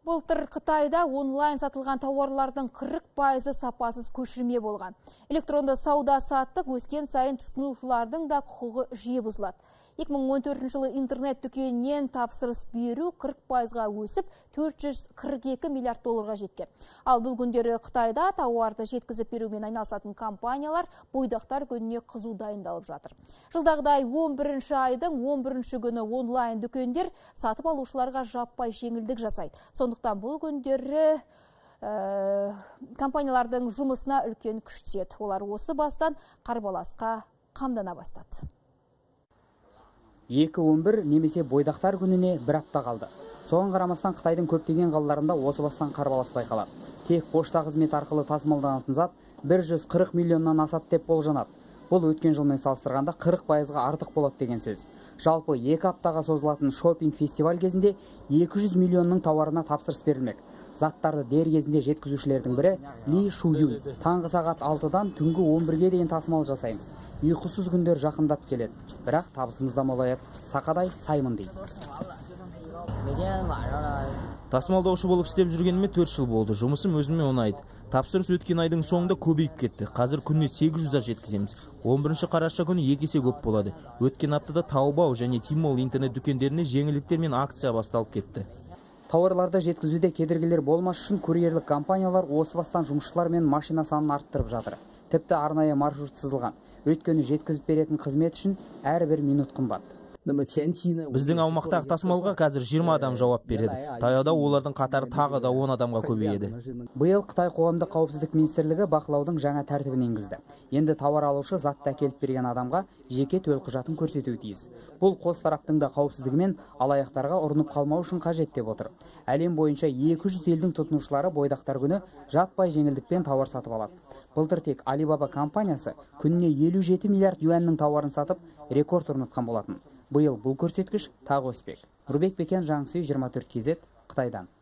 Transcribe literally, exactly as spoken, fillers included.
Былтыр Қытайда онлайн сатылған тауарлардың қырық пайызы сапасыз көшірме болған. Электронды сауда саттық өскен сайын тұтынушылардың да құқығы жиі бұзылады. екі мың он төртінші жылы интернет дүкенінен тапсырыс беру қырық пайызға өсіп, төрт жүз қырық екі миллиард долларға жеткен. Ал бұл күндері Қытайда тауарды жеткізіп берумен айналысатын компаниялар бойдақтар күніне қызу дайындалып жатыр. Жылдағыдай он бірінші айдың он бірінші күні онлайн дүкендер сатып алушыларға жаппай жеңілдік жасайды. Сондықтан бұл күндері ә, компаниялардың жұмысына үлкен күш түседі. Олар осы бастан қарбаласқа қамдана бастады. екі он бір немесе бойдақтар күніне бір апта қалды. Соған қарамастан Қытайдың көптеген қалаларында осы бастан қарбалас байқалады. Тек пошта қызметі арқылы тасымалданатын зат бір жүз қырық миллионнан асады деп болжанады. Бұл өткен жылмен салыстырғанда қырық пайызға артық болады деген сөз. Жалпы екі аптаға созылатын шопинг фестиваль кезінде екі жүз миллионның тауарына тапсырыс берілмек. Заттарды дер кезінде жеткізушілердің бірі Ли Шуюн. Таңғы сағат алтыдан түнгі он бірге дейін тасымал жасаймыз. Ұйқысыз күндер жақындап келеді. Бірақ табысымыз да молаяды. Сақадай саймын дейді. Тасымалдаушы болып істеп жүргеніме төрт жыл болды. Жұмысым өзіме ұнайды. Тапсырыс өткен айдың соңында көбейіп кетті. Қазір күніне сегіз жүз жеткіземіз. он бірінші қараша күні екі есе көп болады. Өткен аптада Taobao және Tmall интернет дүкендеріне жеңілдіктер мен акция басталып кетті. Тауарларды жеткізуде кедергілер болмас үшін курьерлік компаниялар осы бастан жұмысшылар мен машина санын арттырып жатыр. Тіпті арнайы маршрут сызылған. Өйткені жеткізіп беретін қызмет үшін әрбір минут қымбат. Біздің аумақтағы тасымалға қазір жиырма адам жауап береді. Таяуда олардың қатары тағы да он адамға көбейеді. Биыл Қытай қоғамдық қауіпсіздік министрлігі бақылаудың жаңа тәртібін енгізді. Енді тауар алушы затты әкеліп берген адамға жеке төлқұжатын көрсетуі тиіс. Бұл қос тараптың да қауіпсіздігі мен алаяқтарға ұрынып қалмау үшін қажет деп отыр. Әлем бойынша екі жүз елдің тұтынушылары бойдақтар күні жаппай жеңілдікпен тауар сатып алады. Былтыр тек Alibaba компаниясы күніне елу жеті миллиард юанның тауарын сатып рекорд орнатқан болатын. Биыл бұл көрсеткіш тағы өспек. Нұрбек Бекен, Жаңсүй, жиырма төрт кз, Қытайдан.